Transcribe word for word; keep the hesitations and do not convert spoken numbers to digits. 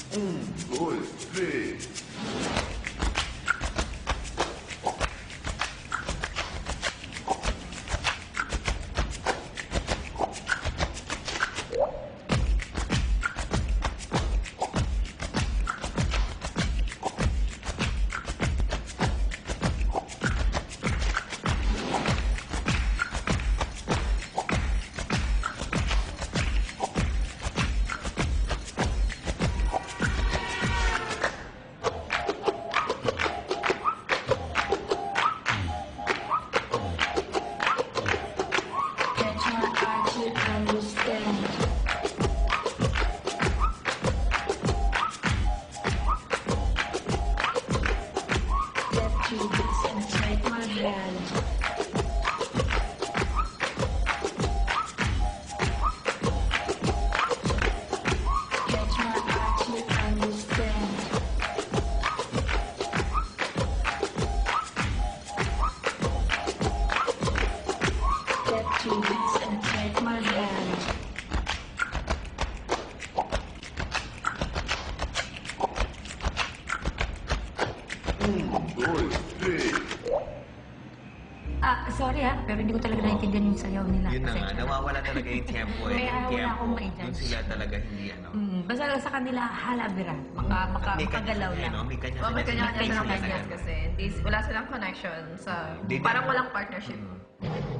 Um, dois, três. Um, dois, três. Ah, sorry ha, pero hindi ko talaga naintindihan yung sayaw nila. Yun na nga, Pasensya na. nawawala talaga yung tempo eh. Kaya Yung wala tempo, akong ma-judge. dun sila talaga hindi ano. Mm, basta sa kanila, halabira. Maka, maka, May makagalaw kanya-kanya, lang. no? May Oh, may kanya-kanya kanya-kanya May silang kanya-kanya. business kasi. Hindi, wala silang connection sa... Hindi Parang na- walang partnership. Mm.